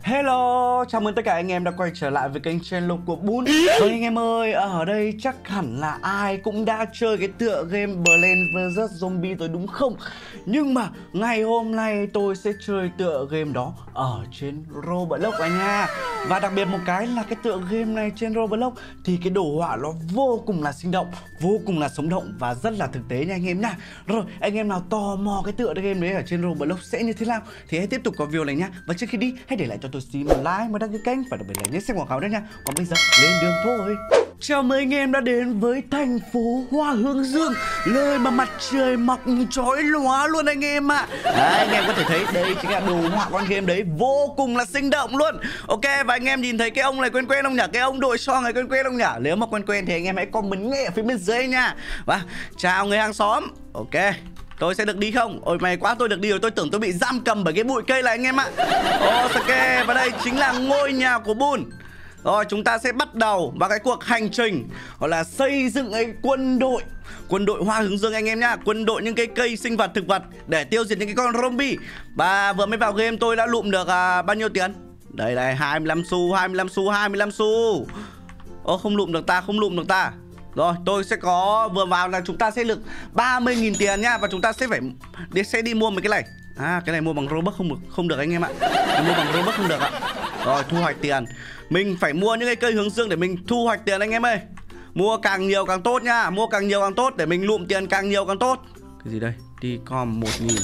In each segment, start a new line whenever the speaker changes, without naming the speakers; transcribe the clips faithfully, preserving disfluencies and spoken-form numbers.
Hello, chào mừng tất cả anh em đã quay trở lại với kênh channel của Bun. Vâng anh em ơi, ở đây chắc hẳn là ai cũng đã chơi cái tựa game Plants vs Zombie rồi đúng không? Nhưng mà ngày hôm nay tôi sẽ chơi tựa game đó ở trên Roblox anh nha. Và đặc biệt một cái là cái tựa game này trên Roblox thì cái đồ họa nó vô cùng là sinh động, vô cùng là sống động và rất là thực tế nha anh em nha. Rồi, anh em nào tò mò cái tựa game đấy ở trên Roblox sẽ như thế nào thì hãy tiếp tục coi video này nhá. Và trước khi đi, hãy để lại cho tôi xin một like, một đăng ký kênh và đặc biệt là nhớ xem quảng cáo đấy nha. Còn bây giờ lên đường thôi. Chào mừng anh em đã đến với thành phố Hoa Hướng Dương, nơi mà mặt trời mọc chói lóa luôn anh em ạ. à. Anh em có thể thấy đây chính là đồ họa con game đấy, vô cùng là sinh động luôn. Ok, và anh em nhìn thấy cái ông này quen quen không nhỉ? Cái ông đội son này quen quen không nhỉ? Nếu mà quen quen thì anh em hãy comment ngay ở phía bên dưới nha. Và chào người hàng xóm. Ok, tôi sẽ được đi không? Ôi may quá tôi được đi rồi, tôi tưởng tôi bị giam cầm bởi cái bụi cây này anh em ạ. Ok, và đây chính là ngôi nhà của Bun. Rồi chúng ta sẽ bắt đầu vào cái cuộc hành trình gọi là xây dựng cái quân đội Quân đội Hoa Hướng Dương anh em nhá. Quân đội những cái cây sinh vật thực vật để tiêu diệt những cái con zombie. Và vừa mới vào game tôi đã lụm được à, bao nhiêu tiền? Đây này, hai mươi lăm xu, hai mươi lăm xu, hai mươi lăm xu. Ô không lụm được ta, không lụm được ta. Rồi tôi sẽ có, vừa vào là chúng ta sẽ được ba mươi nghìn tiền nhá. Và chúng ta sẽ phải đi, sẽ đi mua mấy cái này. À cái này mua bằng Robux không được, không được anh em ạ. Mua bằng Robux không được ạ. Rồi thu hoạch tiền. Mình phải mua những cái cây hướng dương để mình thu hoạch tiền anh em ơi. Mua càng nhiều càng tốt nha. Mua càng nhiều càng tốt để mình lụm tiền càng nhiều càng tốt. Cái gì đây? Đi com một nghìn.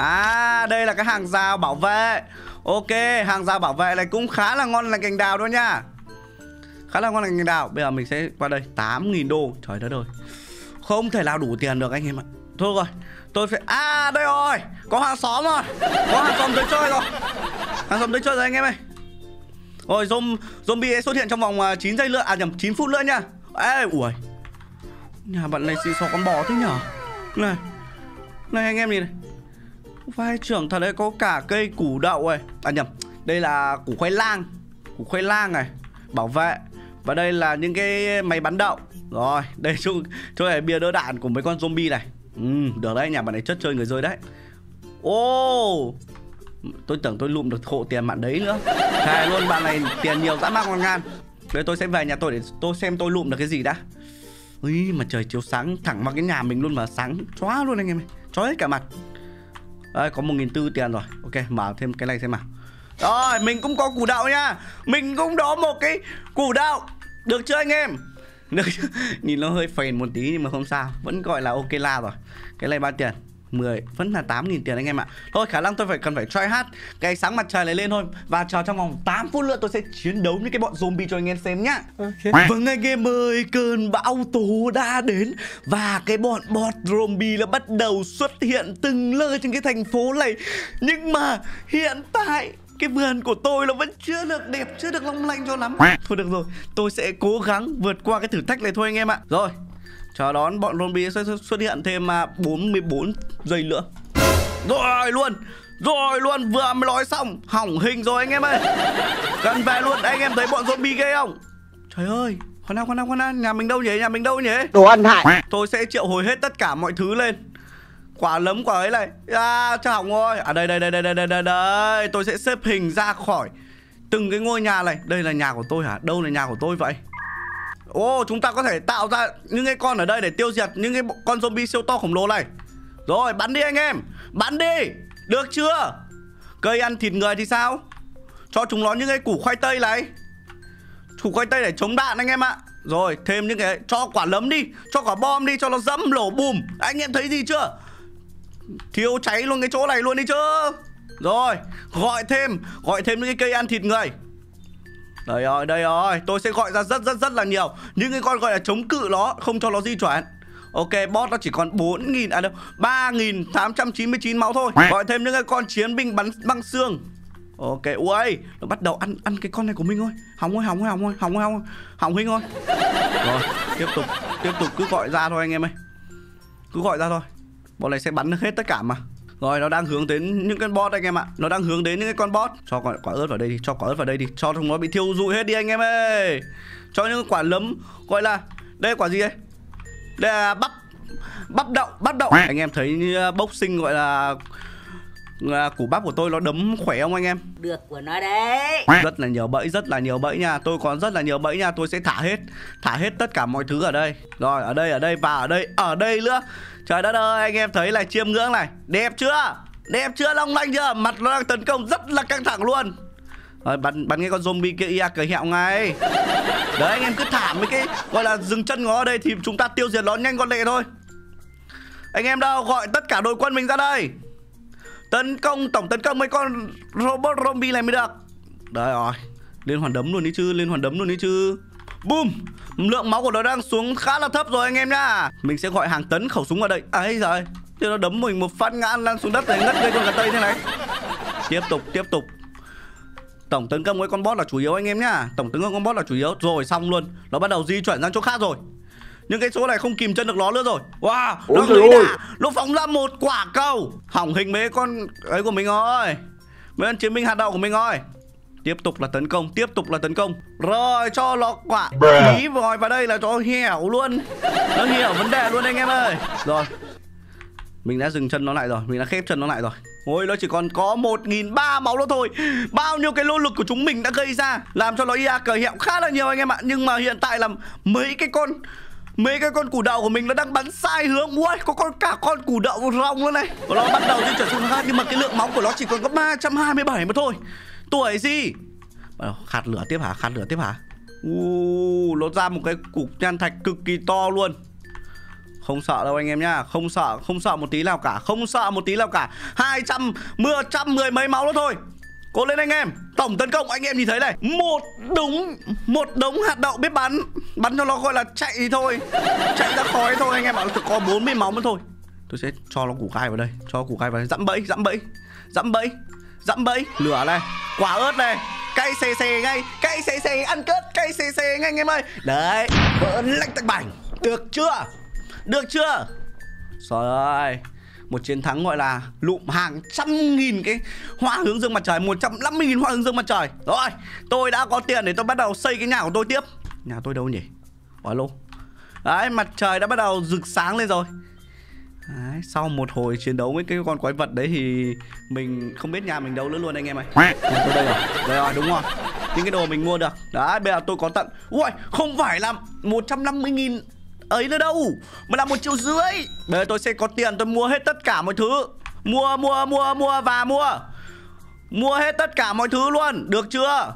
À đây là cái hàng rào bảo vệ. Ok, hàng rào bảo vệ này cũng khá là ngon lành cành đào đó nha. Khá là ngon lành cành đào. Bây giờ mình sẽ qua đây, tám nghìn đô. Trời đất ơi, không thể nào đủ tiền được anh em ạ. Thôi rồi, tôi phải... À đây rồi, có hàng xóm rồi. Có hàng xóm tới chơi rồi. Hàng xóm tới chơi rồi anh em ơi. Rồi zombie, zombie xuất hiện trong vòng chín giây nữa. À nhầm, chín phút nữa nha. Ê, ui, nhà bạn này xịn xò con bò thế nhở. Này, này anh em nhìn này. Vai trưởng thật đấy, có cả cây củ đậu này. À nhầm, đây là củ khoai lang. Củ khoai lang này, bảo vệ. Và đây là những cái máy bắn đậu. Rồi, đây chỗ, chỗ này bia đỡ đạn của mấy con zombie này. Ừ, được đấy, nhà bạn này chất chơi người rơi đấy. Ô oh, tôi tưởng tôi lụm được hộ tiền bạn đấy nữa. Thề luôn, bạn này tiền nhiều dã man ngàn ngàn. Đây tôi sẽ về nhà tôi để tôi xem tôi lụm được cái gì đã. Ui mà trời chiếu sáng thẳng vào cái nhà mình luôn mà sáng chóa luôn anh em ơi. Chói hết cả mặt. Đây có một nghìn tư tiền rồi. Ok, mở thêm cái này xem nào. Rồi mình cũng có củ đậu nha. Mình cũng có một cái củ đậu. Được chưa anh em? Được chưa? Nhìn nó hơi phèn một tí nhưng mà không sao, vẫn gọi là ok la rồi. Cái này bao tiền? mười, vẫn là tám nghìn tiền anh em ạ. Thôi khả năng tôi phải cần phải try hard cái sáng mặt trời này lên thôi. Và chờ trong vòng tám phút nữa tôi sẽ chiến đấu những cái bọn zombie cho anh em xem nhá. Okay. Vâng anh em ơi, cơn bão tố đã đến. Và cái bọn bot zombie là bắt đầu xuất hiện từng nơi trên cái thành phố này. Nhưng mà hiện tại cái vườn của tôi nó vẫn chưa được đẹp, chưa được long lanh cho lắm. Thôi được rồi, tôi sẽ cố gắng vượt qua cái thử thách này thôi anh em ạ. Rồi, chờ đón bọn zombie sẽ xuất hiện thêm bốn mươi bốn giây nữa. Rồi luôn, rồi luôn, vừa mới nói xong, hỏng hình rồi anh em ơi. Cần về luôn, anh em thấy bọn zombie ghê không? Trời ơi, khoan nào, khoan nào, khoan nào, nhà mình đâu nhỉ, nhà mình đâu nhỉ?
Đồ ăn hại.
Tôi sẽ triệu hồi hết tất cả mọi thứ lên. Quả lấm quả ấy này. À, chắc hỏng rồi. À đây, đây, đây, đây, đây, đây, đây, đây. Tôi sẽ xếp hình ra khỏi từng cái ngôi nhà này. Đây là nhà của tôi hả? Đâu là nhà của tôi vậy? Ồ, oh, chúng ta có thể tạo ra những cái con ở đây để tiêu diệt những cái con zombie siêu to khổng lồ này. Rồi, bắn đi anh em. Bắn đi. Được chưa? Cây ăn thịt người thì sao? Cho chúng nó những cái củ khoai tây này. Củ khoai tây để chống đạn anh em ạ. Rồi, thêm những cái, cho quả lấm đi, cho quả bom đi, cho nó dẫm lổ bùm. Anh em thấy gì chưa? Thiêu cháy luôn cái chỗ này luôn đi chứ. Rồi, gọi thêm, gọi thêm những cái cây ăn thịt người. Đây rồi, đây rồi, tôi sẽ gọi ra rất rất rất là nhiều. Những cái con gọi là chống cự nó, không cho nó di chuyển. Ok, boss nó chỉ còn bốn nghìn, à đâu, ba nghìn tám trăm chín mươi chín máu thôi. Gọi thêm những cái con chiến binh bắn băng xương. Ok, ui, nó bắt đầu ăn ăn cái con này của mình thôi. Hỏng thôi, hỏng thôi, hỏng thôi, hỏng thôi, hỏng, hỏng huynh thôi. Rồi, tiếp tục, tiếp tục cứ gọi ra thôi anh em ơi. Cứ gọi ra thôi. Bọn này sẽ bắn được hết tất cả mà. Rồi nó đang hướng đến những con boss anh em ạ. Nó đang hướng đến những cái con boss. Cho quả, quả ớt vào đây đi, cho quả ớt vào đây đi. Cho chúng nó bị thiêu rụi hết đi anh em ơi. Cho những quả lấm, gọi là, đây là quả gì đây? Đây là bắp, bắp đậu, bắp đậu. Anh em thấy như boxing gọi là à, củ bắp của tôi nó đấm khỏe không anh em?
Được của nó đấy.
Rất là nhiều bẫy, rất là nhiều bẫy nha. Tôi còn rất là nhiều bẫy nha. Tôi sẽ thả hết, thả hết tất cả mọi thứ ở đây. Rồi ở đây, ở đây và ở đây, ở đây nữa. Trời đất ơi, anh em thấy là chiêm ngưỡng này. Đẹp chưa? Đẹp chưa, long lanh chưa? Mặt nó đang tấn công rất là căng thẳng luôn. Rồi bắn, bắn cái con zombie kia ia cởi hẹo ngay. Đấy anh em cứ thả mấy cái gọi là dừng chân nó ở đây thì chúng ta tiêu diệt nó nhanh gọn lẹ thôi. Anh em đâu, gọi tất cả đội quân mình ra đây. Tấn công, tổng tấn công mấy con robot zombie này mới được. Đấy rồi, liên hoàn đấm luôn đi chứ, liên hoàn đấm luôn đi chứ. Boom. Lượng máu của nó đang xuống khá là thấp rồi anh em nhá. Mình sẽ gọi hàng tấn khẩu súng vào đây. Ấy rồi, thì nó đấm mình một phát ngã lăn xuống đất này, ngất gây con gà tây thế này. Tiếp tục, tiếp tục. Tổng tấn công với con boss là chủ yếu anh em nhá. Tổng tấn công con boss là chủ yếu. Rồi xong luôn. Nó bắt đầu di chuyển sang chỗ khác rồi. Nhưng cái số này không kìm chân được nó nữa rồi. Wow, nó lấy đà. Nó phóng ra một quả cầu. Hỏng hình mấy con ấy của mình rồi. Mấy con chiến binh hạt đậu của mình rồi. Tiếp tục là tấn công, tiếp tục là tấn công. Rồi cho nó quả bí vòi vào đây là cho hiểu luôn. Nó hiểu vấn đề luôn anh em ơi. Rồi, mình đã dừng chân nó lại rồi. Mình đã khép chân nó lại rồi. Ôi, nó chỉ còn có một nghìn ba trăm máu nữa thôi. Bao nhiêu cái nỗ lực của chúng mình đã gây ra, làm cho nó ia cờ hẹo khá là nhiều anh em ạ. Nhưng mà hiện tại là mấy cái con Mấy cái con củ đậu của mình nó đang bắn sai hướng. Ui, có con cả con củ đậu rong luôn này. Và nó bắt đầu di chuyển sang khác. Nhưng mà cái lượng máu của nó chỉ còn có ba trăm hai mươi bảy mà thôi. Tuổi gì. Khát lửa tiếp hả, khát lửa tiếp hả. uh, Nó ra một cái cục nhan thạch cực kỳ to luôn. Không sợ đâu anh em nhá. Không sợ, không sợ một tí nào cả. Không sợ một tí nào cả. Hai trăm, mưa trăm mười mấy máu nữa thôi. Cố lên anh em. Tổng tấn công anh em nhìn thấy này. Một đống, một đống hạt đậu biết bắn. Bắn cho nó gọi là chạy thì thôi. Chạy ra khói thôi anh em ạ. Chỉ có bốn mươi máu nữa thôi. Tôi sẽ cho nó củ gai vào đây. Cho củ gai vào đây. Dẫm bẫy, dẫm bẫy. Dẫm bẫy, dẫm bẫy. Lửa này, quả ớt này. Cay xè xè ngay. Cay xè xè ăn cớt. Cay xè xè ngay anh em ơi. Đấy, vỡ lách tách bảnh. Được chưa? Được chưa? Trời ơi, một chiến thắng gọi là lụm hàng trăm nghìn cái hoa hướng dương mặt trời, một trăm năm mươi nghìn hoa hướng dương mặt trời. Rồi, tôi đã có tiền để tôi bắt đầu xây cái nhà của tôi tiếp. Nhà tôi đâu nhỉ? Alo. Đấy, mặt trời đã bắt đầu rực sáng lên rồi. Đấy, sau một hồi chiến đấu với cái con quái vật đấy thì mình không biết nhà mình đâu nữa luôn anh em ơi. Nhà tôi đây rồi. Đây rồi, đúng rồi. Những cái đồ mình mua được. Đấy, bây giờ tôi có tận. Ui, không phải là một trăm năm mươi nghìn ấy nữa đâu, mà là một triệu rưỡi. Bây giờ tôi sẽ có tiền tôi mua hết tất cả mọi thứ. Mua, mua, mua, mua và mua. Mua hết tất cả mọi thứ luôn. Được chưa?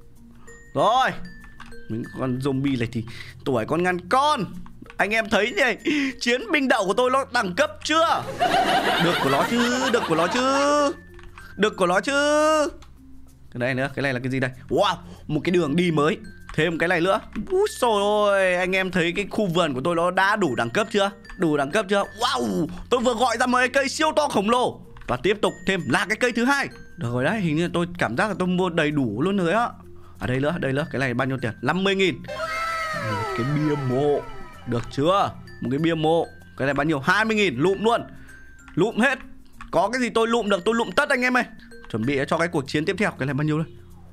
Rồi. Những con zombie này thì tuổi con ngăn con. Anh em thấy nhỉ, chiến binh đậu của tôi nó đẳng cấp chưa? Được của nó chứ, được của nó chứ. Được của nó chứ. Cái này nữa, cái này là cái gì đây? Wow, một cái đường đi mới. Thêm cái này nữa. Úi xồi ôi, anh em thấy cái khu vườn của tôi nó đã đủ đẳng cấp chưa? Đủ đẳng cấp chưa? Wow, tôi vừa gọi ra một cái cây siêu to khổng lồ. Và tiếp tục thêm là cái cây thứ hai. Được rồi đấy, hình như tôi cảm giác là tôi mua đầy đủ luôn rồi á. Ở đây nữa, đây nữa, cái này bao nhiêu tiền? năm mươi nghìn. Một cái bia mộ. Được chưa? Một cái bia mộ. Cái này bao nhiêu? hai mươi nghìn, lụm luôn. Lụm hết. Có cái gì tôi lụm được, tôi lụm tất anh em ơi. Chuẩn bị cho cái cuộc chiến tiếp theo. Cái này bao nhiêu đây?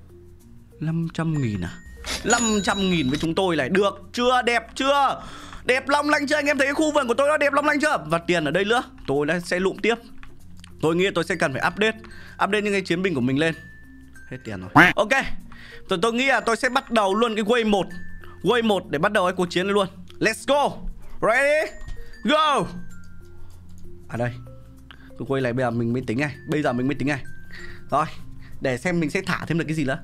năm trăm nghìn à? năm trăm nghìn với chúng tôi này. Được chưa? Đẹp chưa? Đẹp long lanh chưa? Anh em thấy cái khu vườn của tôi nó đẹp long lanh chưa? Và tiền ở đây nữa. Tôi sẽ lụm tiếp. Tôi nghĩ tôi sẽ cần phải update Update những cái chiến binh của mình lên. Hết tiền rồi. Ok, tôi, tôi nghĩ là tôi sẽ bắt đầu luôn cái wave một. Wave một để bắt đầu cái cuộc chiến này luôn. Let's go. Ready? Go. À đây, tôi quay lại bây giờ mình mới tính này. Bây giờ mình mới tính này. Rồi, để xem mình sẽ thả thêm được cái gì nữa.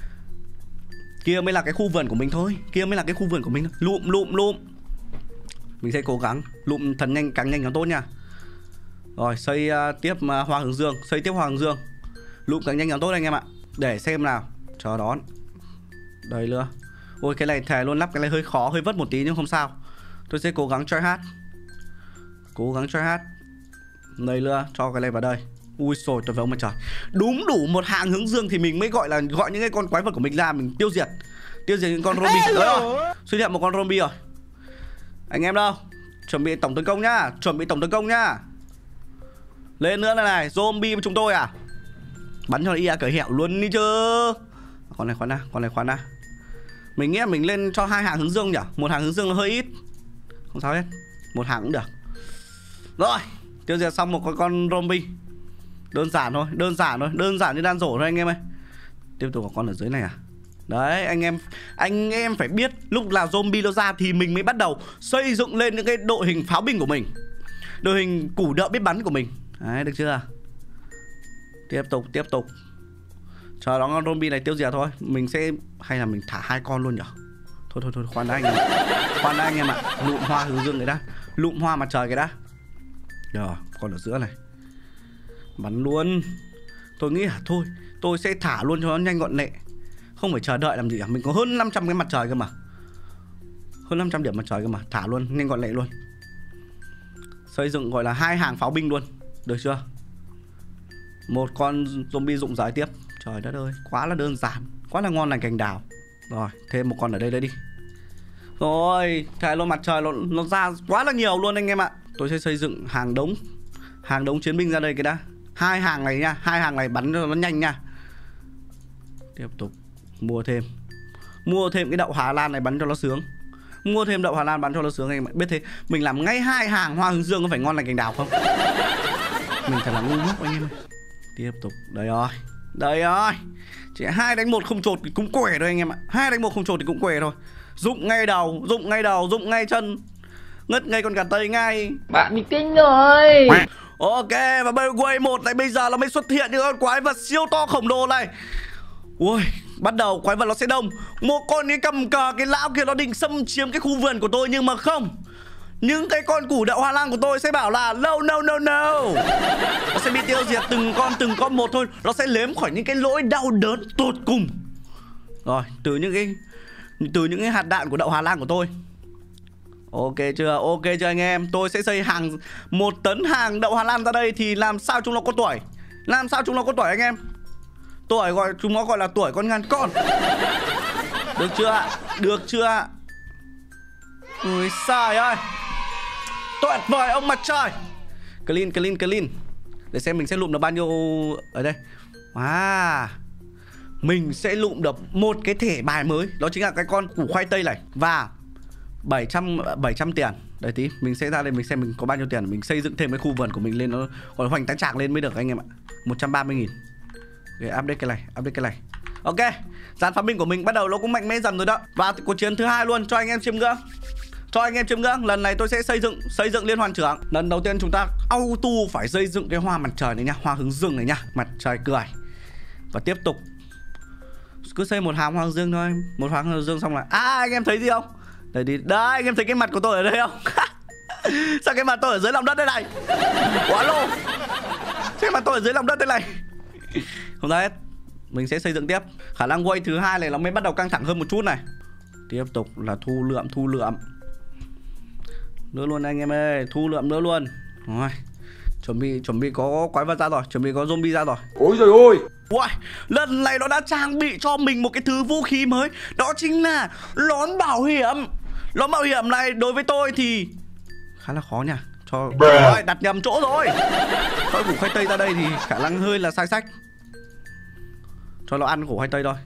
Kia mới là cái khu vườn của mình thôi. Kia mới là cái khu vườn của mình thôi. Lụm lụm lụm. Mình sẽ cố gắng lụm thần nhanh, càng nhanh càng tốt nha. Rồi xây uh, tiếp uh, hoa hướng dương. Xây tiếp hoa hướng dương. Lụm càng nhanh càng tốt anh em ạ. Để xem nào. Chờ đón. Đây nữa. Ôi cái này thề luôn, lắp cái này hơi khó, hơi vất một tí nhưng không sao. Tôi sẽ cố gắng try hát. Cố gắng try hát. Đây nữa, cho cái này vào đây. Ui xồi, tôi phải ông mà trời. Đúng đủ một hạng hướng dương thì mình mới gọi là gọi những cái con quái vật của mình ra mình tiêu diệt. Tiêu diệt những con zombie. Rồi, xuất hiện một con zombie rồi. Anh em đâu? Chuẩn bị tổng tấn công nhá. Chuẩn bị tổng tấn công nhá. Lên nữa này này, zombie với chúng tôi à? Bắn cho ia cởi hẹo luôn đi chứ. Con này khoan na, con này khoan na. Mình nghĩ mình lên cho hai hạng hướng dương nhỉ? Một hạng hướng dương là hơi ít. Không sao hết. Một hạng cũng được. Rồi, tiêu diệt xong một con con zombie. Đơn giản thôi, đơn giản thôi, đơn giản như đan rổ thôi anh em ơi. Tiếp tục có con ở dưới này à? Đấy, anh em anh em phải biết lúc nào zombie nó ra thì mình mới bắt đầu xây dựng lên những cái đội hình pháo binh của mình, đội hình củ đậu biết bắn của mình. Đấy, được chưa? Tiếp tục, tiếp tục. Chờ đó con zombie này tiêu diệt thôi. Mình sẽ, hay là mình thả hai con luôn nhỉ? Thôi thôi thôi, khoan đã anh em. Khoan đã anh em ạ. Lụm hoa hướng dương cái đã. Lụm hoa mặt trời cái đã. Rồi, con ở giữa này. Bắn luôn. Tôi nghĩ là thôi, tôi sẽ thả luôn cho nó nhanh gọn lẹ. Không phải chờ đợi làm gì cả. Mình có hơn năm trăm cái mặt trời cơ mà. Hơn năm trăm điểm mặt trời cơ mà. Thả luôn, nhanh gọn lẹ luôn. Xây dựng gọi là hai hàng pháo binh luôn. Được chưa? Một con zombie rụng rời tiếp. Trời đất ơi, quá là đơn giản, quá là ngon lành cành đào. Rồi, thêm một con ở đây đây đi. Rồi, thả luôn mặt trời nó, nó ra quá là nhiều luôn anh em ạ. Tôi sẽ xây dựng hàng đống Hàng đống chiến binh ra đây cái đã. Hai hàng này nha, hai hàng này bắn cho nó nhanh nha. Tiếp tục mua thêm Mua thêm cái đậu Hà Lan này bắn cho nó sướng. Mua thêm đậu Hà Lan bắn cho nó sướng anh em ạ. Biết thế, mình làm ngay hai hàng hoa hướng dương có phải ngon lành cành đào không? Mình thật là ngu ngốc anh em ơi. Tiếp tục, đây rồi. Đây rồi. Chỉ hai đánh một không chột thì cũng quẻ thôi anh em ạ. Hai đánh một không chột thì cũng quẻ thôi. Dụng ngay đầu, dụng ngay đầu, dụng ngay chân. Ngất ngay con gà tây ngay.
Bạn bị kinh rồi.
Ok, và Wave một này bây giờ nó mới xuất hiện những con quái vật siêu to khổng lồ này. Ui, bắt đầu quái vật nó sẽ đông. Một con cái cầm cờ, cái lão kia nó định xâm chiếm cái khu vườn của tôi. Nhưng mà không, những cái con củ đậu Hoa Lan của tôi sẽ bảo là no no no no. Nó sẽ bị tiêu diệt từng con từng con một thôi. Nó sẽ nếm khỏi những cái lỗi đau đớn tột cùng. Rồi, từ những cái Từ những cái hạt đạn của đậu Hà Lan của tôi. Ok chưa, ok chưa anh em. Tôi sẽ xây hàng một tấn hàng đậu Hà Lan ra đây. Thì làm sao chúng nó có tuổi? Làm sao chúng nó có tuổi anh em? Tuổi gọi, chúng nó gọi là tuổi con ngàn con. Được chưa ạ? Được chưa ạ? Ui sai ơi, tuyệt vời ông mặt trời. Clean, clean, clean. Để xem mình sẽ lụm được bao nhiêu ở đây. Wow, mình sẽ lụm được một cái thẻ bài mới. Đó chính là cái con củ khoai tây này. Và bảy trăm tiền. Đấy tí, mình sẽ ra đây mình xem mình có bao nhiêu tiền. Mình xây dựng thêm cái khu vườn của mình lên. Nó còn hoành tán trạc lên mới được anh em ạ. Một trăm ba mươi nghìn. Để update cái này, update cái này. Ok, dàn pháo binh của mình bắt đầu nó cũng mạnh mẽ dần rồi đó. Và cuộc chiến thứ hai luôn, cho anh em chiêm ngưỡng. Cho anh em chiêm ngưỡng. Lần này tôi sẽ xây dựng Xây dựng liên hoàn trưởng. Lần đầu tiên chúng ta auto phải xây dựng cái hoa mặt trời này nha. Hoa hướng dương này nha. Mặt trời cười. Và tiếp tục cứ xây một hàng hoa hướng dương thôi. Một hàng hướng dương xong là à, anh em thấy gì không? Đây đi. Đấy, anh em thấy cái mặt của tôi ở đây không? Sao cái mặt tôi ở dưới lòng đất đây này? Quá lô. Cái mặt tôi ở dưới lòng đất đây này. Không ra hết. Mình sẽ xây dựng tiếp. Khả năng wave thứ hai này nó mới bắt đầu căng thẳng hơn một chút này. Tiếp tục là thu lượm, thu lượm nữa luôn anh em ơi. Thu lượm nữa luôn. Rồi, chuẩn bị chuẩn bị có quái vật ra rồi. Chuẩn bị có zombie ra rồi.
Ôi trời ơi.
Wow, lần này nó đã trang bị cho mình một cái thứ vũ khí mới. Đó chính là nón bảo hiểm. Nón bảo hiểm này đối với tôi thì khá là khó nha. Cho rồi, đặt nhầm chỗ rồi. Cho củ khoai tây ra đây thì khả năng hơi là sai sách. Cho nó ăn củ khoai tây thôi.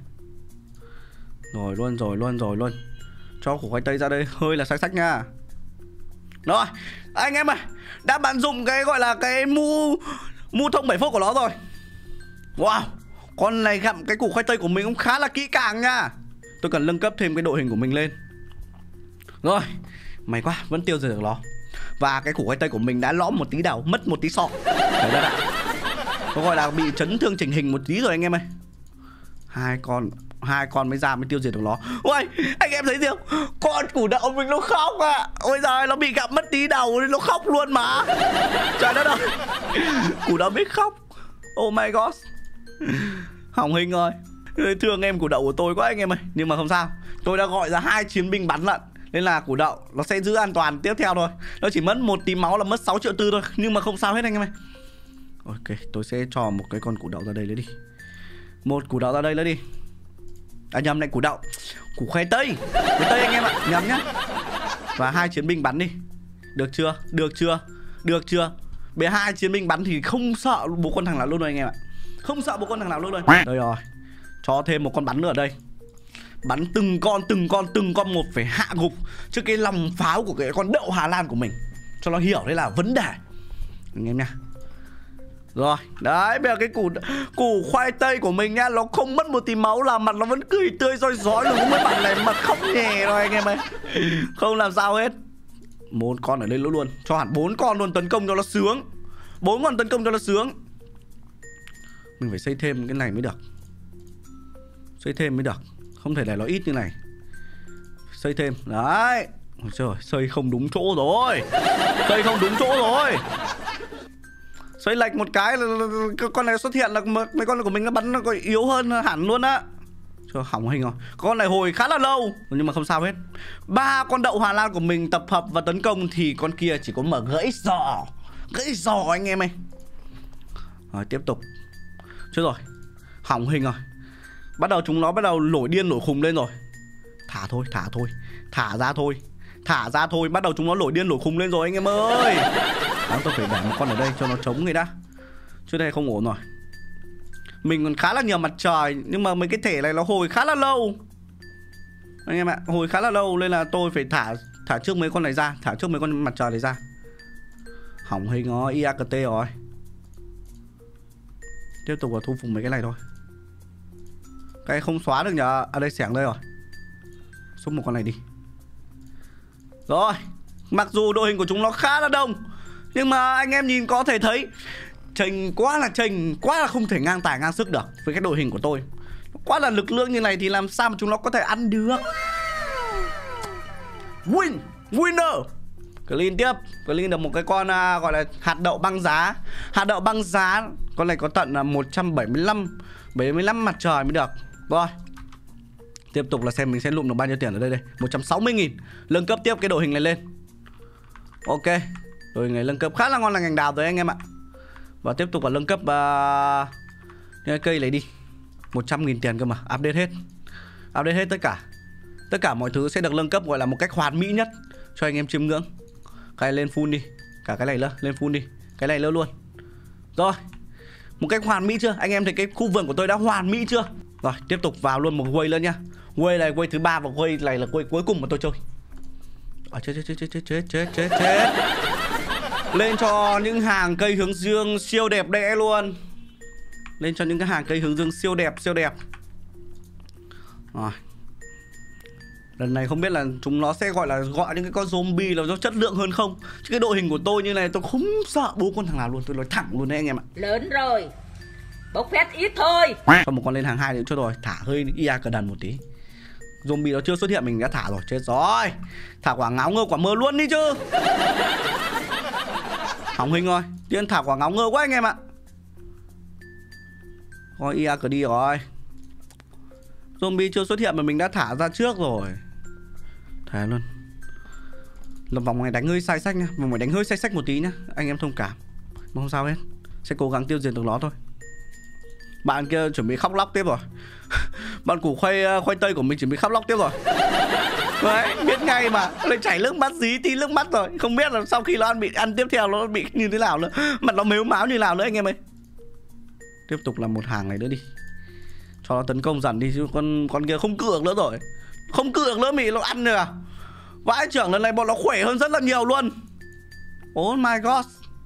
Rồi luôn, rồi luôn, rồi luôn. Cho củ khoai tây ra đây hơi là sai sách nha. Rồi, anh em ơi, đã bạn dùng cái gọi là cái mu mu thông bảy phốt của nó rồi. Wow, con này gặm cái củ khoai tây của mình cũng khá là kỹ càng nha. Tôi cần nâng cấp thêm cái đội hình của mình lên. Rồi, may quá, vẫn tiêu diệt được nó. Và cái củ khoai tây của mình đã lõm một tí đầu, mất một tí sọ. Đấy đó ạ. Nó gọi là bị chấn thương chỉnh hình một tí rồi anh em ơi. Hai con Hai con mới ra mới tiêu diệt được nó. Ui, anh em thấy gì không? Con củ đậu mình nó khóc à. Ôi giời, nó bị gặm mất tí đầu nên nó khóc luôn mà. Trời đất ơi, củ đậu biết khóc. Oh my god. Hỏng hình rồi. Thương em củ đậu của tôi quá anh em ơi. Nhưng mà không sao, tôi đã gọi ra hai chiến binh bắn lận, nên là củ đậu nó sẽ giữ an toàn tiếp theo thôi. Nó chỉ mất một tí máu là mất sáu triệu tư thôi. Nhưng mà không sao hết anh em ơi. Ok, tôi sẽ cho một cái con củ đậu ra đây lấy đi. Một củ đậu ra đây lấy đi. À nhầm, này củ đậu, củ khoai tây. Khoai tây anh em ạ, nhầm nhá. Và hai chiến binh bắn đi. Được chưa, được chưa, được chưa. Bé hai chiến binh bắn thì không sợ bố con thằng nào luôn rồi anh em ạ. Không sợ bố con thằng nào luôn rồi. Đây rồi, cho thêm một con bắn nữa ở đây. Bắn từng con, từng con, từng con một phải hạ gục trước cái lòng pháo của cái con đậu Hà Lan của mình. Cho nó hiểu đây là vấn đề anh em nha. Rồi, đấy, bây giờ cái củ củ khoai tây của mình nhá, nó không mất một tí máu là mặt nó vẫn cười tươi roi rói luôn. Mấy bạn này mặt khóc nhè rồi anh em ơi. Không làm sao hết. Bốn con ở đây luôn luôn. Cho hẳn bốn con luôn tấn công cho nó sướng. Bốn con tấn công cho nó sướng. Mình phải xây thêm cái này mới được. Xây thêm mới được. Không thể để nó ít như này. Xây thêm, đấy. Ôi trời, xây không đúng chỗ rồi. Xây không đúng chỗ rồi. Xây lệch một cái là con này xuất hiện là mấy con của mình nó bắn nó còn yếu hơn hẳn luôn á. Trời, hỏng hình rồi. Con này hồi khá là lâu nhưng mà không sao hết. Ba con đậu Hà Lan của mình tập hợp và tấn công thì con kia chỉ có mở gãy giò. Gãy giò anh em ơi. Rồi tiếp tục. Chết rồi. Hỏng hình rồi. Bắt đầu chúng nó bắt đầu nổi điên nổi khùng lên rồi. Thả thôi, thả thôi. Thả ra thôi. Thả ra thôi, bắt đầu chúng nó nổi điên nổi khùng lên rồi anh em ơi. Đó, tôi phải để một con ở đây cho nó chống người đã. Chứ đây không ổn rồi. Mình còn khá là nhiều mặt trời. Nhưng mà mấy cái thể này nó hồi khá là lâu anh em ạ, hồi khá là lâu. Nên là tôi phải thả thả trước mấy con này ra. Thả trước mấy con mặt trời này ra. Hỏng hình nó i a xê tê rồi. Tiếp tục là thu phục mấy cái này thôi. Cái không xóa được nhờ. À đây xẻng đây rồi. Xúc một con này đi. Rồi. Mặc dù đội hình của chúng nó khá là đông, nhưng mà anh em nhìn có thể thấy chênh quá là chênh, quá là không thể ngang tài ngang sức được với cái đội hình của tôi. Quá là lực lượng như này thì làm sao mà chúng nó có thể ăn được. Win, winner. Clean tiếp. Clean được một cái con uh, gọi là hạt đậu băng giá. Hạt đậu băng giá. Con này có tận là một trăm bảy mươi lăm bảy mươi lăm mặt trời mới được. Rồi. Tiếp tục là xem mình sẽ lụm được bao nhiêu tiền ở đây đây. một trăm sáu mươi nghìn. Nâng cấp tiếp cái đội hình này lên. Ok. Đội hình này nâng cấp khá là ngon lành ngành đào rồi anh em ạ. Và tiếp tục là nâng cấp uh, cái cây này đi. một trăm nghìn tiền cơ mà. Update hết. Update hết tất cả. Tất cả mọi thứ sẽ được nâng cấp gọi là một cách hoàn mỹ nhất cho anh em chiêm ngưỡng. Cái lên full đi. Cả cái này nữa, lên full đi. Cái này nữa luôn. Rồi. Một cách hoàn mỹ chưa? Anh em thấy cái khu vườn của tôi đã hoàn mỹ chưa? Rồi, tiếp tục vào luôn một quay lên nhá. Quay này quay thứ ba và quay này là quay cuối cùng mà tôi chơi. À, chết chết chết chết chết chết chết chết. Lên cho những hàng cây hướng dương siêu đẹp đẽ luôn. Lên cho những cái hàng cây hướng dương siêu đẹp siêu đẹp. Rồi. Lần này không biết là chúng nó sẽ gọi là gọi những cái con zombie là do chất lượng hơn không. Chứ cái đội hình của tôi như này tôi không sợ bố con thằng nào luôn. Tôi nói thẳng luôn đấy anh em ạ.
Lớn rồi, bốc phét ít thôi.
Cho một con lên hàng hai nữa cho rồi. Thả hơi i a cờ đần một tí. Zombie nó chưa xuất hiện mình đã thả rồi. Chết rồi. Thả quả ngáo ngơ quả mơ luôn đi chứ. Hỏng hình rồi. Tiên thả quả ngáo ngơ quá anh em ạ. Coi i a cờ đi rồi. Zombie chưa xuất hiện mà mình đã thả ra trước rồi. Thề luôn. Lần vòng này đánh hơi sai sách nha. Vòng này đánh hơi sai sách một tí nhá. Anh em thông cảm. Mà không sao hết. Sẽ cố gắng tiêu diệt được nó thôi. Bạn kia chuẩn bị khóc lóc tiếp rồi. Bạn củ khoai khoai tây của mình chuẩn bị khóc lóc tiếp rồi. Đấy, biết ngay mà. Lại chảy nước mắt dí tí nước mắt rồi. Không biết là sau khi nó ăn bị ăn tiếp theo nó bị như thế nào nữa. Mặt nó mếu máo như nào nữa anh em ơi. Tiếp tục là một hàng này nữa đi. Cho nó tấn công dần đi chứ con con kia không cự được nữa rồi. Không cự được nữa mì nó ăn rồi à. Vãi trưởng lần này bọn nó khỏe hơn rất là nhiều luôn. Oh my god.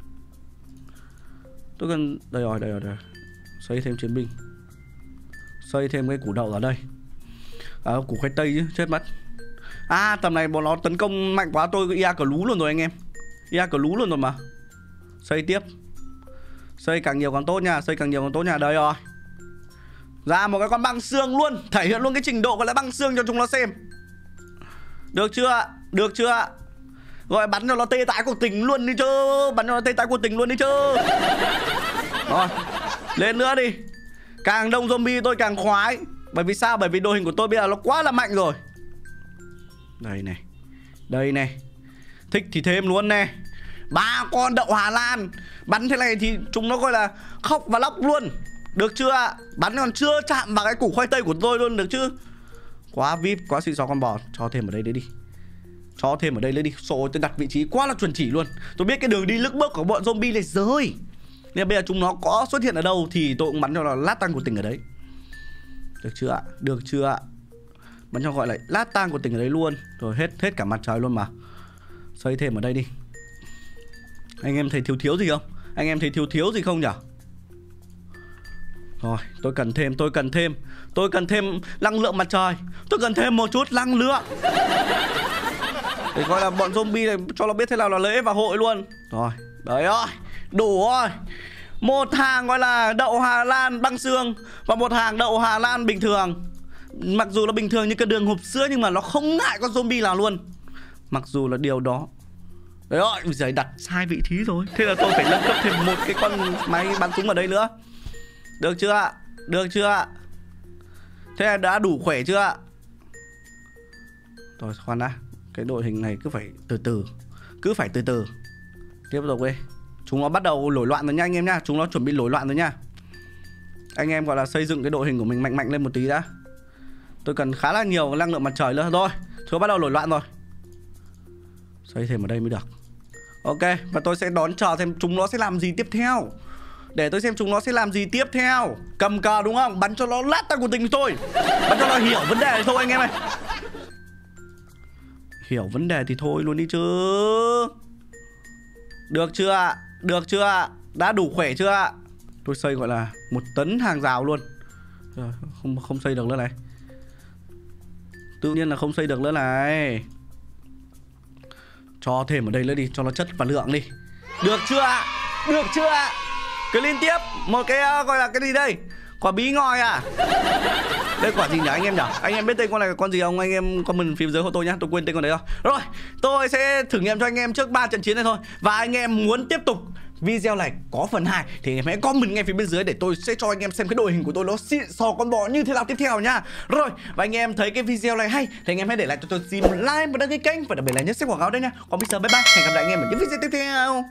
Tôi cần đây rồi đây rồi đây. Xây thêm chiến binh. Xây thêm cái củ đậu ở đây. À, củ khoai tây chứ chết mất. À tầm này bọn nó tấn công mạnh quá tôi i a cờ lú luôn rồi anh em. i a cờ lú luôn rồi mà. Xây tiếp. Xây càng nhiều càng tốt nha. Xây càng nhiều càng tốt nha. Đây rồi. Ra một cái con băng xương luôn. Thể hiện luôn cái trình độ gọi là băng xương cho chúng nó xem. Được chưa ạ? Được chưa ạ? Gọi bắn cho nó tê tái cuộc tình luôn đi chứ. Bắn cho nó tê tái cuộc tình luôn đi chứ. Rồi. Lên nữa đi. Càng đông zombie tôi càng khoái. Bởi vì sao? Bởi vì đội hình của tôi bây giờ nó quá là mạnh rồi. Đây này. Đây này. Thích thì thêm luôn nè. Ba con đậu Hà Lan. Bắn thế này thì chúng nó gọi là khóc và lóc luôn. Được chưa ạ? Bắn còn chưa chạm vào cái củ khoai tây của tôi luôn được chứ. Quá vip, quá xịn xò con bò. Cho thêm ở đây đấy đi. Cho thêm ở đây lấy đi. Rồi tôi đặt vị trí quá là chuẩn chỉ luôn. Tôi biết cái đường đi lướt bước của bọn zombie này rồi. Nên bây giờ chúng nó có xuất hiện ở đâu thì tôi cũng bắn cho nó lát tăng của tình ở đấy. Được chưa ạ? Được chưa ạ? Bắn cho gọi là lát tăng của tình ở đấy luôn. Rồi hết hết cả mặt trời luôn mà. Xây thêm ở đây đi. Anh em thấy thiếu thiếu gì không? Anh em thấy thiếu thiếu gì không nhỉ? Rồi, tôi cần thêm, tôi cần thêm Tôi cần thêm năng lượng mặt trời. Tôi cần thêm một chút năng lượng để gọi là bọn zombie này cho nó biết thế nào là lễ và hội luôn. Rồi, đấy ơi, đủ rồi. Một hàng gọi là đậu Hà Lan băng xương và một hàng đậu Hà Lan bình thường. Mặc dù nó bình thường như cái đường hộp sữa nhưng mà nó không ngại con zombie nào luôn. Mặc dù là điều đó. Đấy ơi, bây giờ đặt sai vị trí rồi. Thế là tôi phải nâng cấp thêm một cái con máy bắn súng ở đây nữa. Được chưa ạ? Được chưa ạ? Thế là đã đủ khỏe chưa ạ? Rồi khoan đã. Cái đội hình này cứ phải từ từ. Cứ phải từ từ. Tiếp tục đi. Chúng nó bắt đầu nổi loạn rồi nha anh em nha. Chúng nó chuẩn bị nổi loạn rồi nha. Anh em gọi là xây dựng cái đội hình của mình mạnh mạnh lên một tí đã. Tôi cần khá là nhiều năng lượng mặt trời nữa. Rồi, chúng nó bắt đầu nổi loạn rồi. Xây thêm ở đây mới được. Ok, và tôi sẽ đón chờ xem chúng nó sẽ làm gì tiếp theo. Để tôi xem chúng nó sẽ làm gì tiếp theo. Cầm cờ đúng không? Bắn cho nó lát tay của tình thôi. Bắn cho nó hiểu vấn đề thì thôi anh em ơi. Hiểu vấn đề thì thôi luôn đi chứ. Được chưa ạ? Được chưa ạ? Đã đủ khỏe chưa ạ? Tôi xây gọi là một tấn hàng rào luôn. Rồi, không, không xây được nữa này. Tự nhiên là không xây được nữa này. Cho thêm ở đây nữa đi, cho nó chất và lượng đi. Được chưa ạ? Được chưa ạ? Cứ liên tiếp. Một cái uh, gọi là cái gì đây? Quả bí ngòi à? Đây quả gì nhỉ anh em nhỉ? Anh em biết tên con này là con gì không? Anh em comment phía dưới hộ tôi nhá. Tôi quên tên con đấy rồi. Rồi, tôi sẽ thử nghiệm cho anh em trước ba trận chiến này thôi. Và anh em muốn tiếp tục video này có phần hai thì anh em hãy comment ngay phía bên dưới để tôi sẽ cho anh em xem cái đội hình của tôi nó xịn sò con bò như thế nào tiếp theo nha. Rồi, và anh em thấy cái video này hay thì anh em hãy để lại cho tôi xin một like và đăng ký kênh và đặc biệt là nhấn xem quảng cáo đây nha. Còn bây giờ bye bye. Hẹn gặp lại anh em ở những video tiếp theo.